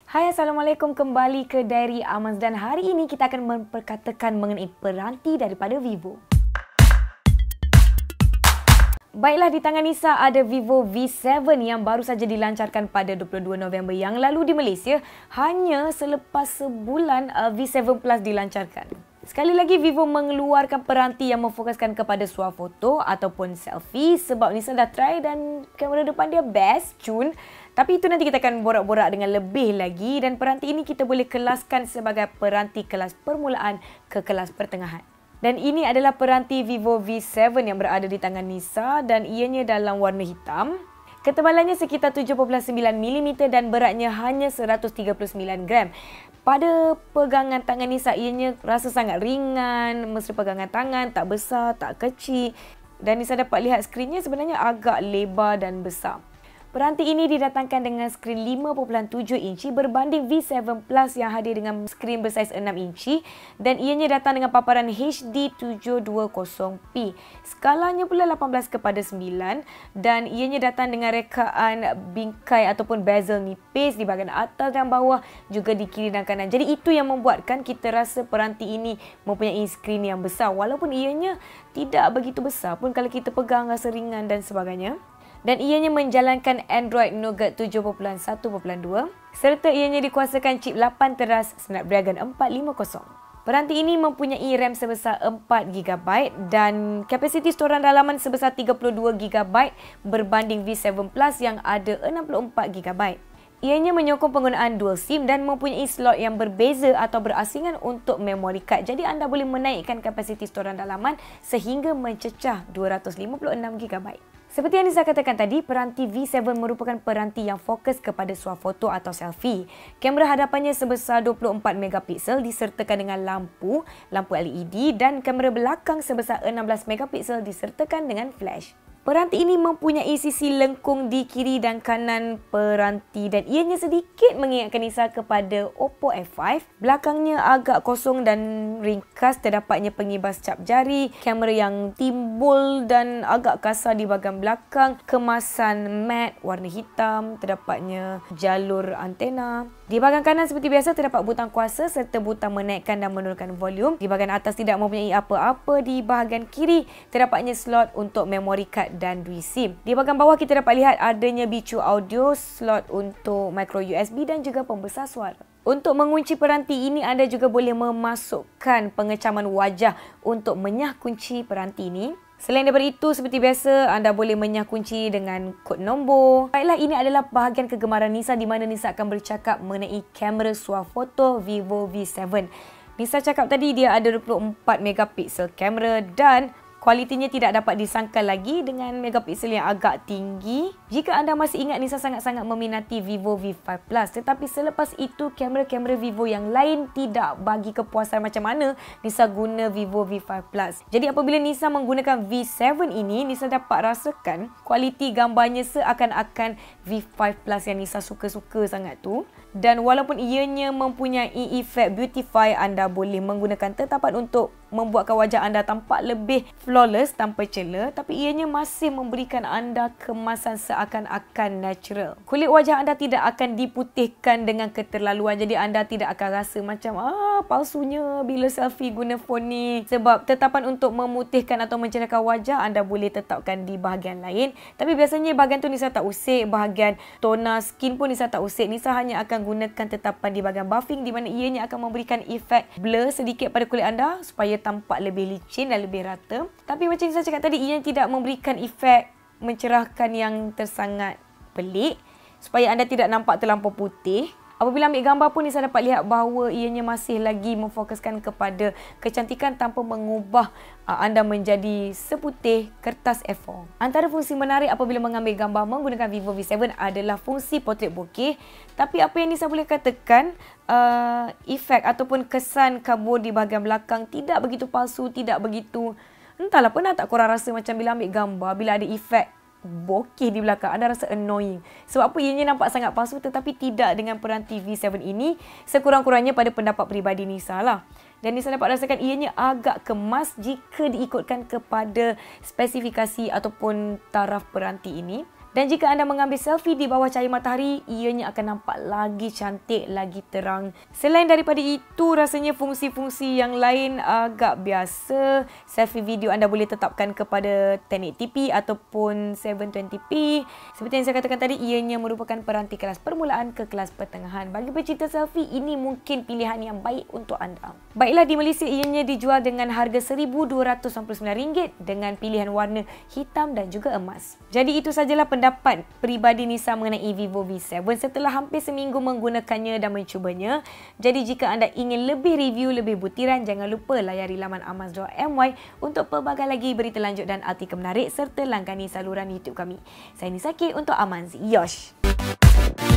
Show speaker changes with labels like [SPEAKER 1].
[SPEAKER 1] Hai, Assalamualaikum, kembali ke Diary Amaz dan hari ini kita akan memperkatakan mengenai peranti daripada Vivo. Baiklah, di tangan Nisa ada Vivo V7 yang baru saja dilancarkan pada 22 November yang lalu di Malaysia hanya selepas sebulan V7 Plus dilancarkan. Sekali lagi, Vivo mengeluarkan peranti yang memfokuskan kepada swafoto ataupun selfie sebab Nisa dah try dan kamera depan dia best, cun. Tapi itu nanti kita akan borak-borak dengan lebih lagi dan peranti ini kita boleh kelaskan sebagai peranti kelas permulaan ke kelas pertengahan. Dan ini adalah peranti Vivo V7 yang berada di tangan Nisa dan ianya dalam warna hitam. Ketebalannya sekitar 7.9mm dan beratnya hanya 139 gram. Pada pegangan tangan Nisa, ianya rasa sangat ringan, mesra pegangan tangan, tak besar, tak kecil. Dan Nisa dapat lihat skrinnya sebenarnya agak lebar dan besar. Peranti ini didatangkan dengan skrin 5.7 inci berbanding V7 Plus yang hadir dengan skrin bersaiz 6 inci dan ianya datang dengan paparan HD 720p. Skalanya pula 18:9 dan ianya datang dengan rekaan bingkai ataupun bezel nipis di bahagian atas dan bawah, juga di kiri dan kanan. Jadi itu yang membuatkan kita rasa peranti ini mempunyai skrin yang besar walaupun ianya tidak begitu besar pun kalau kita pegang rasa ringan dan sebagainya. Dan ianya menjalankan Android Nougat 7.1.2 serta ianya dikuasakan chip 8 teras Snapdragon 450. Peranti ini mempunyai RAM sebesar 4GB dan kapasiti storan dalaman sebesar 32GB berbanding V7 Plus yang ada 64GB. Ianya menyokong penggunaan dual SIM dan mempunyai slot yang berbeza atau berasingan untuk memory card. Jadi anda boleh menaikkan kapasiti storan dalaman sehingga mencecah 256GB. Seperti yang Nisa katakan tadi, peranti V7 merupakan peranti yang fokus kepada swafoto atau selfie. Kamera hadapannya sebesar 24MP disertakan dengan lampu LED dan kamera belakang sebesar 16MP disertakan dengan flash. Peranti ini mempunyai sisi lengkung di kiri dan kanan peranti dan ianya sedikit mengingatkan Nisa kepada Oppo F5. Belakangnya agak kosong dan ringkas, terdapatnya pengibas cap jari, kamera yang timbul dan agak kasar di bahagian belakang, kemasan matte warna hitam, terdapatnya jalur antena. Di bahagian kanan seperti biasa terdapat butang kuasa serta butang menaikkan dan menurunkan volume. Di bahagian atas tidak mempunyai apa-apa. Di bahagian kiri terdapatnya slot untuk memory card dan dui SIM. Di bahagian bawah kita dapat lihat adanya bicu audio, slot untuk micro USB dan juga pembesar suara. Untuk mengunci peranti ini, anda juga boleh memasukkan pengecaman wajah untuk menyah kunci peranti ini. Selain daripada itu, seperti biasa, anda boleh menyah kunci dengan kod nombor. Baiklah, ini adalah bahagian kegemaran Nisa di mana Nisa akan bercakap mengenai kamera swafoto Vivo V7. Nisa cakap tadi dia ada 24MP kamera dan kualitinya tidak dapat disangkal lagi dengan megapiksel yang agak tinggi. Jika anda masih ingat, Nisa sangat-sangat meminati Vivo V5 Plus. Tetapi selepas itu, kamera-kamera Vivo yang lain tidak bagi kepuasan macam mana Nisa guna Vivo V5 Plus. Jadi apabila Nisa menggunakan V7 ini, Nisa dapat rasakan kualiti gambarnya seakan-akan V5 Plus yang Nisa suka-suka sangat tu. Dan walaupun ianya mempunyai efek beautify, anda boleh menggunakan tetapan untuk membuatkan wajah anda tampak lebih flawless tanpa celah, tapi ianya masih memberikan anda kemasan seakan-akan natural. Kulit wajah anda tidak akan diputihkan dengan keterlaluan, jadi anda tidak akan rasa macam palsunya bila selfie guna phone ni. Sebab tetapan untuk memutihkan atau mencerahkan wajah anda boleh tetapkan di bahagian lain. Tapi biasanya bahagian tu Nisa tak usik, bahagian toner skin pun Nisa tak usik. Nisa hanya akan gunakan tetapan di bahagian buffing di mana ianya akan memberikan efek blur sedikit pada kulit anda supaya tampak lebih licin dan lebih rata. Tapi macam saya cakap tadi, ia tidak memberikan efek mencerahkan yang tersangat pelik supaya anda tidak nampak terlampau putih. Apabila ambil gambar pun Nisa dapat lihat bahawa ianya masih lagi memfokuskan kepada kecantikan tanpa mengubah anda menjadi seputih kertas A4. Antara fungsi menarik apabila mengambil gambar menggunakan Vivo V7 adalah fungsi portrait bokeh. Tapi apa yang Nisa boleh katakan, efek ataupun kesan kabur di bahagian belakang tidak begitu palsu, tidak begitu, entahlah, pernah tak korang rasa macam bila ambil gambar, bila ada efek bokeh di belakang, anda rasa annoying. Sebab apa? Ianya nampak sangat palsu, tetapi tidak dengan peranti V7 ini, sekurang-kurangnya pada pendapat peribadi Nisa lah. Dan Nisa dapat rasakan ianya agak kemas jika diikutkan kepada spesifikasi ataupun taraf peranti ini. Dan jika anda mengambil selfie di bawah cahaya matahari, ianya akan nampak lagi cantik, lagi terang. Selain daripada itu, rasanya fungsi-fungsi yang lain agak biasa. Selfie video anda boleh tetapkan kepada 1080p ataupun 720p. Seperti yang saya katakan tadi, ianya merupakan peranti kelas permulaan ke kelas pertengahan. Bagi pecinta selfie, ini mungkin pilihan yang baik untuk anda. Baiklah, di Malaysia ianya dijual dengan harga RM1,299 dengan pilihan warna hitam dan juga emas. Jadi itu sajalah pendapat peribadi Nisa mengenai Vivo V7 setelah hampir seminggu menggunakannya dan mencubanya. Jadi jika anda ingin lebih review, lebih butiran, jangan lupa layari laman amaz.my untuk pelbagai lagi berita lanjut dan artikel menarik serta langkani saluran YouTube kami. Saya Nisa K untuk Amaz. Yosh!